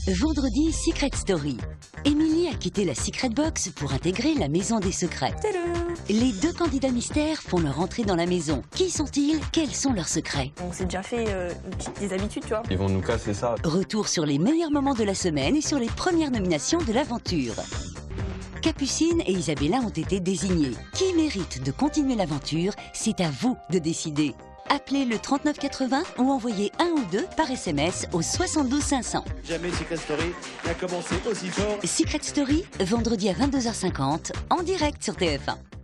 Vendredi, Secret Story. Emily a quitté la Secret Box pour intégrer la Maison des Secrets. Tadam! Les deux candidats mystères font leur entrée dans la maison. Qui sont-ils? Quels sont leurs secrets? On s'est déjà fait des habitudes, tu vois. Ils vont nous casser ça. Retour sur les meilleurs moments de la semaine et sur les premières nominations de l'aventure. Capucine et Isabella ont été désignées. Qui mérite de continuer l'aventure? C'est à vous de décider. Appelez le 3980 ou envoyez un ou deux par SMS au 72 500. Jamais Secret Story n'a commencé aussi fort. Secret Story, vendredi à 22h50, en direct sur TF1.